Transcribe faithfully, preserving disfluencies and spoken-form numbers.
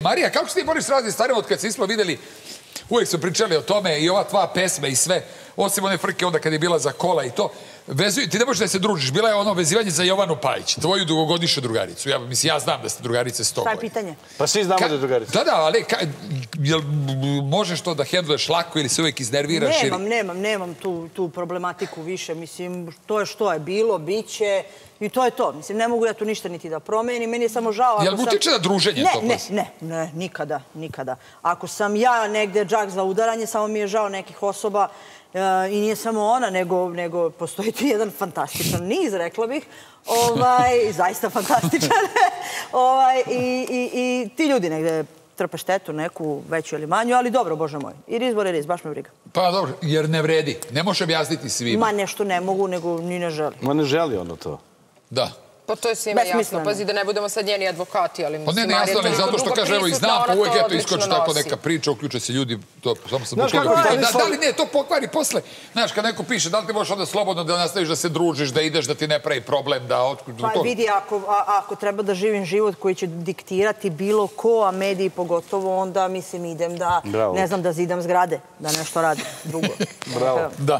Marija, kako se ti boriš s raznim stvarima od kad se smo videli, uvijek su pričali o tome i ova tva pesma i sve, osim one frke onda kad je bila za kola i to, vezuju, ti ne možeš da se družiš, bila je ono vezivanje za Jovanu Pajić, tvoju dugogodišnju drugaricu. Ja, mislim, ja znam da ste drugarice sto godina. Šta je pitanje? Pa svi znamo da je drugarica. Da, da, ali ka, jel možeš to da hendluješ lako ili se uvijek iznerviraš? Nemam, nemam, nemam tu, tu problematiku više. Mislim, to je što je bilo, bit će i to je to. Mislim, ne mogu ja tu ništa niti da promenim. Meni je samo žao... Jel mu utiče na druženje ne, to? Ne, ne, ne, nikada, nikada. Ako sam ja negde džak za udaranje, samo mi je žao nekih osoba i nije samo ona, nego, nego postoji tu jedan fantastičan niz, rekla bih, ovaj, zaista fantastičan, ovaj, i, i, i ti ljudi negde trpe štetu, neku veću ili manju, ali dobro, Bože moj, i riz bore riz, baš me briga. Pa dobro, jer ne vredi, ne može objasniti svima. Ma nešto ne mogu, nego ni ne želim. Ma ne želi ono to. Da. Pa to je svima jasno. Pazi da ne budemo sad njeni advokati, ali Pa ne, ne jasno, ali zato što kaže, evo i znam, pa uvijek eto iskoči tako neka priča, uključe se ljudi, to samo sam zbog toga pitao. Da li ne, to pokvari posle. Znaš, kad neko piše, da li ti možeš onda slobodno da nastaviš da se družiš, da ideš, da ti ne pravi problem, da otkući... Pa vidi, ako treba da živim život koji će diktirati bilo ko, a mediji pogotovo, onda mislim idem da, ne znam, da zidam zgrade, da nešto radim drugo. Bravo.